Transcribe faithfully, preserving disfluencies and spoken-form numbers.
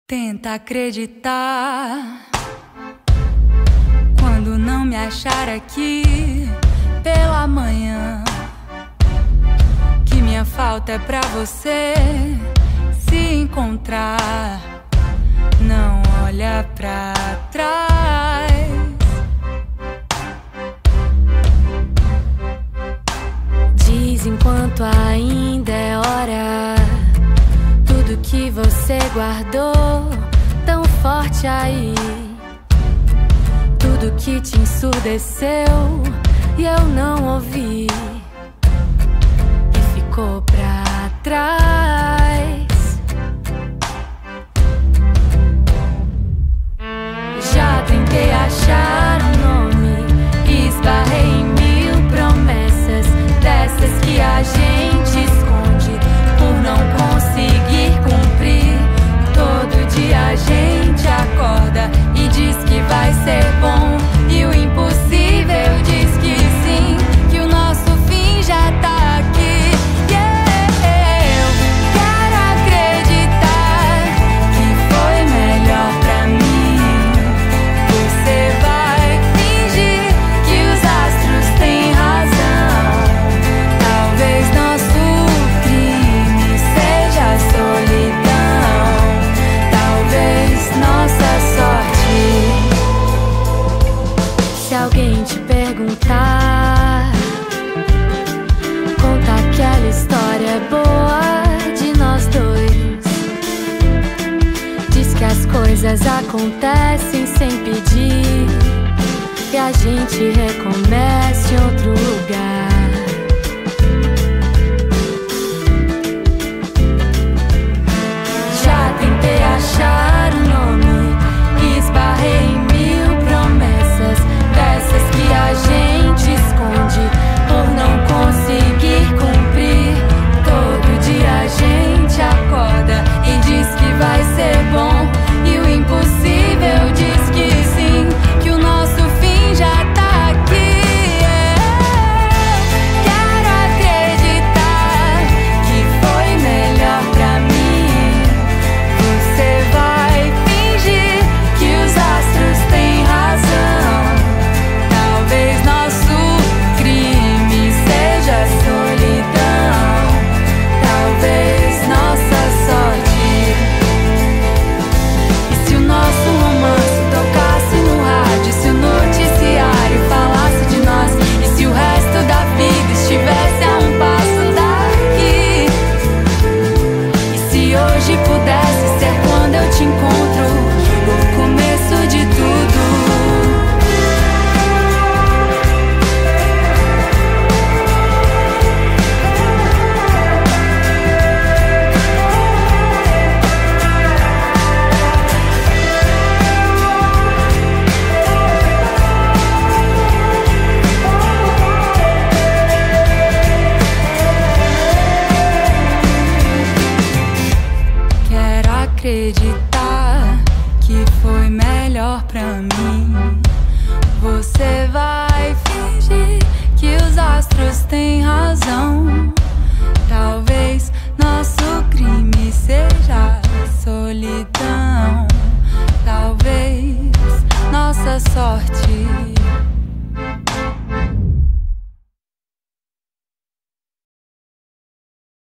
Tenta acreditar quando não me achar aqui pela manhã, que minha falta é pra você se encontrar. Não olha pra trás. Diz enquanto ainda é hora, tudo que você guardou tão forte aí, tudo que te ensurdeceu e eu não ouvi, e ficou pra trás. Já tentei achar um nome, esbarrei em mil promessas, dessas que a gente esconde por não conseguir cumprir. Todo dia a gente acorda e diz que vai ser bom, e o impossível diz que sim, que o nosso fim já tá aqui. Yeah, eu quero acreditar que foi melhor pra mim. Você vai fingir que os astros têm razão. Talvez nosso crime seja solidão, talvez nossa sorte. Se alguém te perguntar, conta aquela história boa de nós dois. Diz que as coisas acontecem sem pedir, e a gente recomeça em outro lugar. Já tentei achar um nome, esbarrei em mil promessas, dessas que a gente esconde por não conseguir cumprir. Todo dia a gente acorda e diz que vai ser bom, e o impossível diz que sim, que o nosso fim já tá aqui. Eu quero acreditar que foi melhor pra mim. Você vai fingir que os astros têm razão. Talvez nosso crime seja solidão, talvez nossa sorte. E se o nosso romance tocasse no rádio, se o noticiário falasse de nós, e se o resto da vida estivesse a um passo daqui, e se hoje pudesse ser quando eu te encontro, o começo de tudo. Quero acreditar